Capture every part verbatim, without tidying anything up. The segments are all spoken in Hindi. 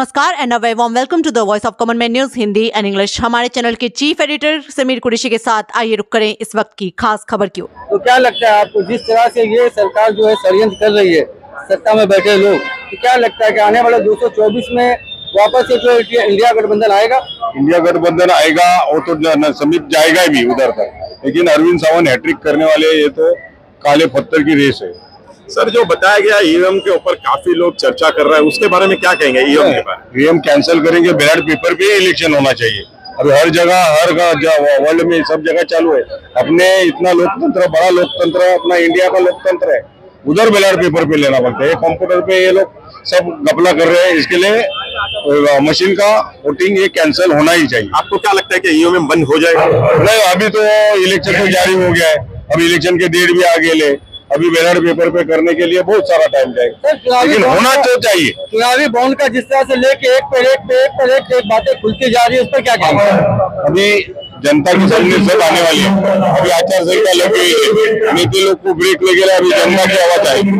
नमस्कार and a very warm welcome to the voice of common man news Hindi and English. हमारे चैनल के चीफ एडिटर समीर कुरैशी के साथ आइए रुक करें इस वक्त की खास खबर की ओर। तो क्या लगता है आपको, जिस तरह से ये सरकार जो है षड्यंत्र कर रही है, सत्ता में बैठे लोग, तो क्या लगता है कि आने वाले दो सौ चौबीस में वापस से जो इंडिया गठबंधन आएगा? इंडिया गठबंधन आएगा और तो समित जाएगा भी उधर तक, लेकिन अरविंद सावंत हैट्रिक करने वाले, ये तो काले पत्थर की रेस है। सर, जो बताया गया ईवीएम के ऊपर काफी लोग चर्चा कर रहे हैं, उसके बारे में क्या कहेंगे? ईवीएम के बारे में ईवीएम कैंसिल करेंगे, बैलेट पेपर पे इलेक्शन होना चाहिए। अभी हर जगह, हर वर्ल्ड में सब जगह चालू है। अपने इतना लोकतंत्र, बड़ा लोकतंत्र अपना इंडिया का लोकतंत्र है, उधर बैलेट पेपर पे लेना पड़ता है। कंप्यूटर पे ये लोग सब घपला कर रहे हैं, इसके लिए मशीन का वोटिंग ये कैंसिल होना ही चाहिए। आपको क्या लगता है कि ईवीएम बंद हो जाएगा? नहीं, अभी तो इलेक्शन तो जारी हो गया है, अभी इलेक्शन के डेट भी आगे ले, अभी बैलेट पेपर पे करने के लिए बहुत सारा टाइम जाएगा, लेकिन होना तो चाहिए। चुनावी बॉन्ड का जिस तरह से लेके एक पर एक पे एक पर एक एक बातें खुलती जा रही है, उस पर क्या कहेंगे? अभी जनता की सामने सब आने वाली है। अभी आचार संहिता लगी हुई है, नीति लोग को ब्रेक लगेगा, अभी जनता की आवाज आएगी।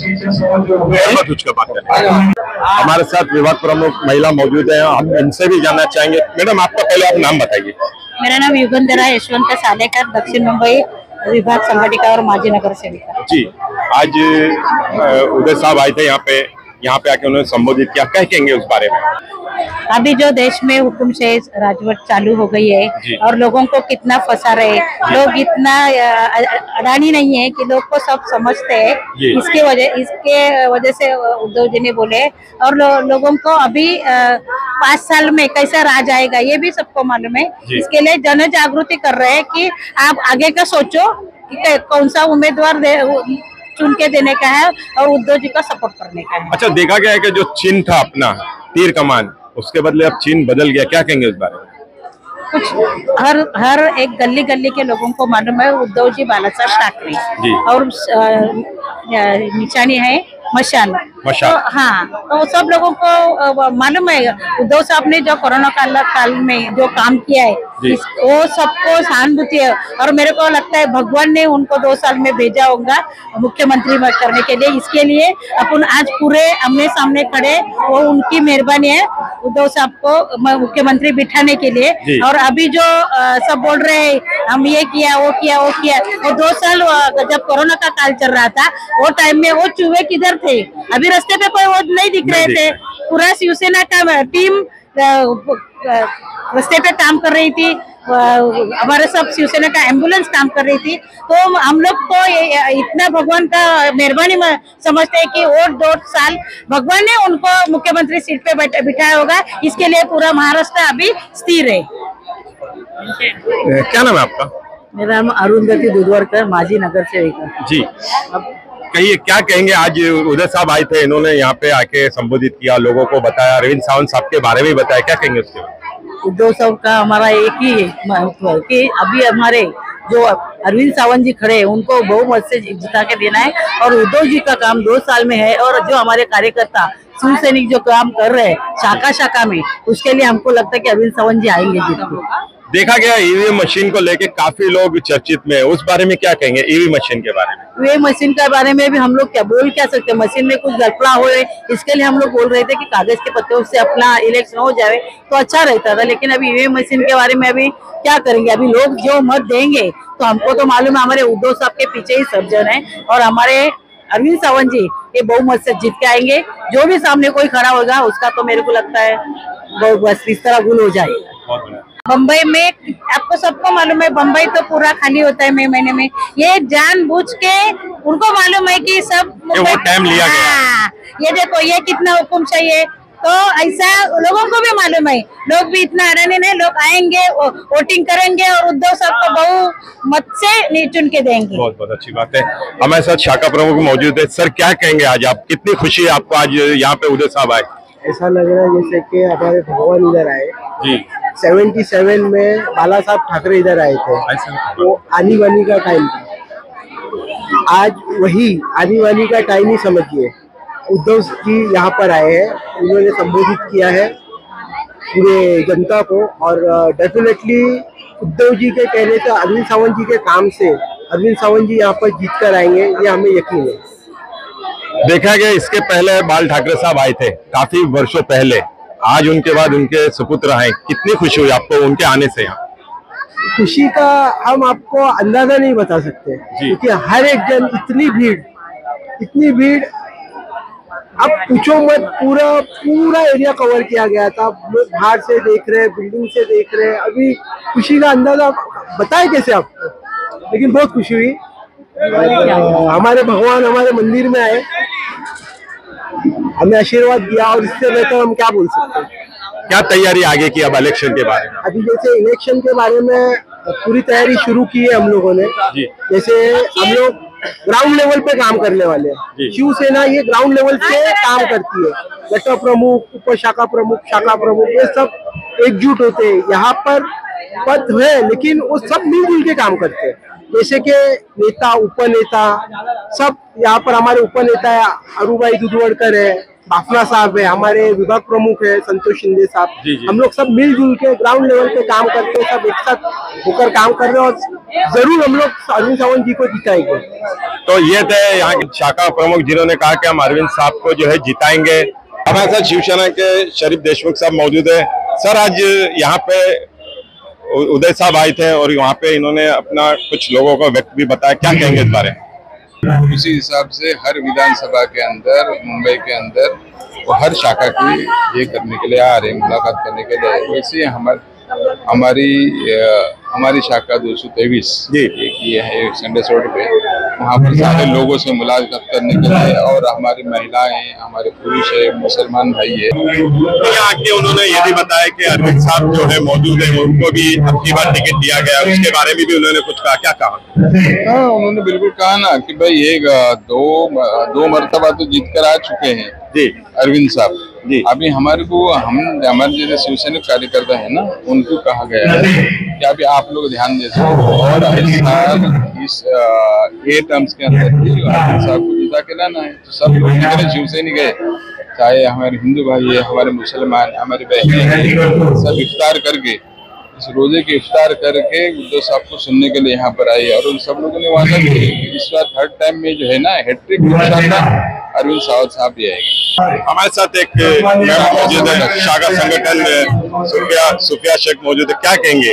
बात करें, हमारे साथ विभाग प्रमुख महिला मौजूद है, हम इनसे भी जानना चाहेंगे। मैडम, आपका पहले आप नाम बताइए। मेरा नाम युगंधरा यशवंत सालेकर, दक्षिण मुंबई विभाग संगठिका और माजी नगर सेविका। जी, आज उदय साहब आए थे यहाँ पे, यहाँ पे आके उन्होंने संबोधित किया, क्या कहेंगे उस बारे में? अभी जो देश में हुकुमशाही राजवट चालू हो गई है और लोगों को कितना फंसा रहे, लोग इतना अडानी नहीं है कि लोग को सब समझते हैं। इसके वजह इसके वजह से उद्धव जी ने बोले, और लो, लोगों को अभी पाँच साल में कैसा राज आएगा ये भी सबको मालूम है। इसके लिए जन जागृति कर रहे हैं कि आप आगे का सोचो कि कौन सा उम्मीदवार चुन के देने का है और उद्धव जी का सपोर्ट करने का है। अच्छा, देखा गया है कि जो चिन्ह था अपना तीर कमान, उसके बदले अब चिन्ह बदल गया, क्या कहेंगे इस बारे में? कुछ हर हर एक गली गली के लोगों को मालूम है उद्धव जी बाला साहब ठाकरे, और निशानी है मशाल। मशाल तो हाँ, तो सब लोगों को मालूम है उद्धव साहब ने जो कोरोना काल काल में जो काम किया है, इस, वो सबको सहानुभूति है। और मेरे को लगता है भगवान ने उनको दो साल में भेजा होगा मुख्यमंत्री करने के लिए। इसके लिए अपन आज पूरे आमने सामने खड़े, वो उनकी मेहरबानी है उद्धव साहब को मुख्यमंत्री बिठाने के लिए। और अभी जो आ, सब बोल रहे हैं हम ये किया वो किया वो किया, वो दो साल जब कोरोना का काल चल रहा था, वो टाइम में वो चूहे किधर थे? अभी रास्ते पे कोई वो नहीं दिख रहे थे। पूरा शिवसेना का टीम रास्ते पे काम कर रही थी, हमारे सब शिवसेना का एम्बुलेंस काम कर रही थी। तो हम लोग को इतना भगवान का मेहरबानी समझते हैं कि वो दो साल भगवान ने उनको मुख्यमंत्री सीट पे बिठाया होगा। इसके लिए पूरा महाराष्ट्र अभी स्थिर है। क्या नाम है आपका? मेरा नाम अरुंधति दुधवरकर, माजी नगर सेविका। जी, कहिए क्या कहेंगे? आज उदय साहब आए थे, इन्होंने यहाँ पे आके संबोधित किया, लोगों को बताया, अरविंद सावंत साहब के बारे में बताया, क्या कहेंगे उसके बारे में? उद्धव साहब का हमारा एक ही महत्व है कि अभी हमारे जो अरविंद सावंत जी खड़े हैं उनको बहुमत से जिता के देना है, और उद्धव जी का काम दो साल में है। और जो हमारे कार्यकर्ता शिव सैनिक जो काम कर रहे हैं शाखा शाखा में, उसके लिए हमको लगता है कि अरविंद सावंत जी आएंगे जीत के। देखा गया ईवीएम मशीन को लेके काफी लोग चर्चित में, उस बारे में क्या कहेंगे? ईवीएम मशीन के बारे में ईवीएम मशीन के बारे में भी हम लोग क्या बोल क्या सकते हैं? मशीन में कुछ गड़बड़ा हो, इसके लिए हम लोग बोल रहे थे कि कागज के पत्तों से अपना इलेक्शन हो जाए तो अच्छा रहता था। लेकिन अभी ईवीएम मशीन के बारे में अभी क्या करेंगे? अभी लोग जो मत देंगे, तो हमको तो मालूम है हमारे उद्धव साहब के पीछे ही सब जन है, और हमारे अरविंद सावंत जी ये बहुमत से जीत के आएंगे। जो भी सामने कोई खड़ा होगा उसका तो मेरे को लगता है बस इस तरह गुल हो जाएगा। बम्बई में आपको सबको मालूम है, बम्बई तो पूरा खाली होता है मई महीने में। ये जानबूझ के उनको मालूम है कि सब वो टाइम लिया गया। ये देखो ये कितना हुकुमशाही है, तो ऐसा लोगों को भी मालूम है। लोग भी इतना अडानी नहीं, लोग आएंगे, वोटिंग करेंगे और उद्धव साहब को बहुमत से चुन के देंगे। बहुत बहुत अच्छी बात है। हमारे साथ शाखा प्रमुख मौजूद है। सर, क्या कहेंगे? आज आप कितनी खुशी है आपको आज यहाँ पे उदय साहब आए? ऐसा लग रहा है जैसे कि हमारे भगवान इधर आए। जी, सतहत्तर में बाला साहब ठाकरे इधर आए थे, वो आनी बानी का टाइम था। आज वही आनी बानी का टाइम ही समझिए, उद्धव जी यहाँ पर आए हैं, उन्होंने संबोधित किया है पूरे जनता को। और डेफिनेटली उद्धव जी के कहने से, अरविंद सावंत जी के काम से अरविंद सावंत जी यहाँ पर जीत कर आएंगे, ये हमें यकीन है। देखा गया इसके पहले बाल ठाकरे साहब आए थे काफी वर्षों पहले, आज उनके बाद उनके सुपुत्र आए, कितनी खुशी हुई आपको उनके आने से यहाँ? खुशी का हम आपको अंदाजा नहीं बता सकते, क्योंकि हर एक जन, इतनी भीड़ इतनी भीड़ अब पूछो मत। पूरा पूरा एरिया कवर किया गया था, लोग बाहर से देख रहे हैं, बिल्डिंग से देख रहे हैं। अभी खुशी का अंदाजा बताए कैसे आपको, लेकिन बहुत खुशी हुई। हमारे भगवान हमारे मंदिर में आए, हमें आशीर्वाद दिया, और इससे बेहतर हम क्या बोल सकते हैं। क्या तैयारी आगे की अब इलेक्शन के बारे में? अभी जैसे इलेक्शन के बारे में पूरी तैयारी शुरू की है हम लोगों ने। जैसे हम लोग ग्राउंड लेवल पे काम करने वाले हैं। शिवसेना ये ग्राउंड लेवल पे काम करती है। गट प्रमुख, उप शाखा प्रमुख, शाखा प्रमुख, ये सब एकजुट होते हैं। यहाँ पर पद है, लेकिन वो सब मिलजुल के काम करते हैं। जैसे कि नेता, उपनेता, सब यहाँ पर हमारे उपनेता है अरुभाई दुधवड़कर है, बाफना साहब है, हमारे विभाग प्रमुख है संतोष शिंदे साहब। हम लोग सब मिलजुल के ग्राउंड लेवल पे काम करते हैं, सब एक साथ होकर काम कर रहे हैं, और जरूर हम लोग अरविंद सावंत जी को जिताएंगे। तो ये थे यहाँ के शाखा प्रमुख जिन्होंने कहा कि हम अरविंद साहब को जो है जिताएंगे। हमारे साथ शिवसेना के शरीफ देशमुख साहब मौजूद है। सर, आज यहाँ पे उदय साहब आए थे और वहाँ पे इन्होंने अपना कुछ लोगों का व्यक्त भी बताया, क्या कहेंगे इस बारे में? उसी हिसाब से हर विधानसभा के अंदर, मुंबई के अंदर वो हर शाखा की ये करने के लिए आ रहे हैं, मुलाकात करने के लिए। वैसे हमारे हमारी हमारी शाखा दो सौ तेईस एक ये है संडे रोड पे, वहाँ पर सारे लोगों से मुलाकात करने के लिए, और हमारी महिलाएं, हमारे पुरुष है, मुसलमान भाई है। यहाँ आके उन्होंने ये भी बताया कि अरविंद साहब जो है मौजूद है, उनको भी अपनी बार टिकट दिया गया, उसके बारे में भी उन्होंने कुछ कहा। क्या कहा? हाँ, उन्होंने बिल्कुल कहा ना कि भाई ये दो दो मरतबा तो जीत कर आ चुके हैं जी अरविंद साहब जी। अभी हमारे को हम हमारे जैसे शिवसेना कार्यकर्ता है ना, उनको कहा गया है कि अभी आप लोग ध्यान दे सकते, और इस साल इस ए टर्म्स के अंदर अरविंद साहब को जिता के लाना है। तो सब लोग जितने शिवसैनिक गए, चाहे हमारे हिंदू भाई है, हमारे मुसलमान, हमारे बहनें हैं, सब इफ्तार करके, इस रोजे के इफ्तार करके उद्धव साहब को सुनने के लिए यहाँ पर आए, और उन सब लोगों ने वादा किया कि इस बार थर्ड टाइम में जो है ना हैट्रिक अरविंद सावंत साहब भी आएंगे। हमारे साथ एक मौजूद है शाखा संगठन सुफिया सुफिया शेख मौजूद है, क्या कहेंगे?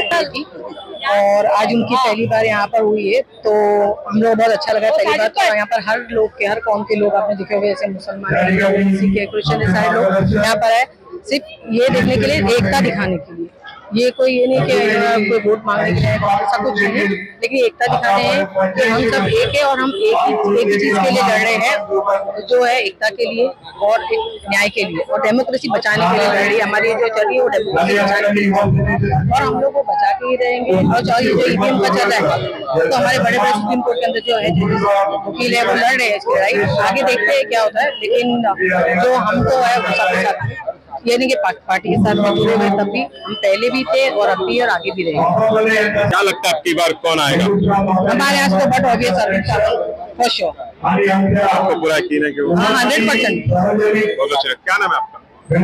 और आज उनकी पहली बार यहाँ पर हुई है, तो हम लोग बहुत अच्छा लगा। पहली बार तो यहाँ पर हर लोग के, हर कौम के लोग आपने दिखे हुए, जैसे मुसलमान, सिख है, क्रिश्चियन है, सारे लोग यहाँ पर है सिर्फ ये देखने के लिए, एकता दिखाने के लिए। ये कोई ये नहीं कि कोई वोट मांगने के लिए ऐसा कुछ नहीं, लेकिन एकता दिखाते हैं कि हम सब एक है, और हम एक ही एक ही चीज के लिए लड़ रहे हैं, जो है एकता के लिए और न्याय के लिए, और डेमोक्रेसी बचाने के लिए लड़ रही है। हमारी जो चल रही है वो डेमोक्रेसी बचाने के लिए, और हम लोग वो बचा के ही रहेंगे। और चाहे ये जो ईवीएम का चल रहा है, तो हमारे बड़े बड़े सुप्रीम कोर्ट के अंदर जो है वकील है वो लड़ रहे हैं इसकी लड़ाई। आगे देखते हैं क्या होता है, लेकिन जो हमको है वो सबके साथ, ये नहीं कि पार्टी के साथ में जुड़े हुए, तब भी हम पहले भी थे और अब भी और आगे भी रहेंगे। क्या लगता है आपकी बार कौन आएगा? हमारे यहाँ तो but obvious Arvind Sawant for sure. आपको पूरा यकीन है कि वो? हाँ, हंड्रेड परसेंट। क्या नाम है आपका?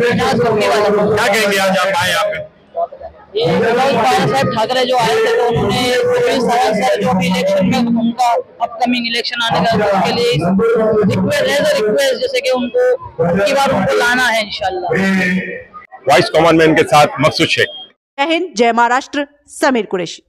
क्या कहेंगे आज आप आए यहाँ पे? ये साहब ठाकरे जो आए थे, तो उन्होंने सावंत सर जो भी इलेक्शन में उनका अपकमिंग इलेक्शन आने का, उसके लिए रिक्वेस्ट एज अ रिक्वेस्ट, जैसे कि उनको की बार उनको लाना है इंशाल्लाह। वॉइस कॉमन मैन के साथ मकसूद शेख। जय हिंद, जय महाराष्ट्र, समीर कुरैशी।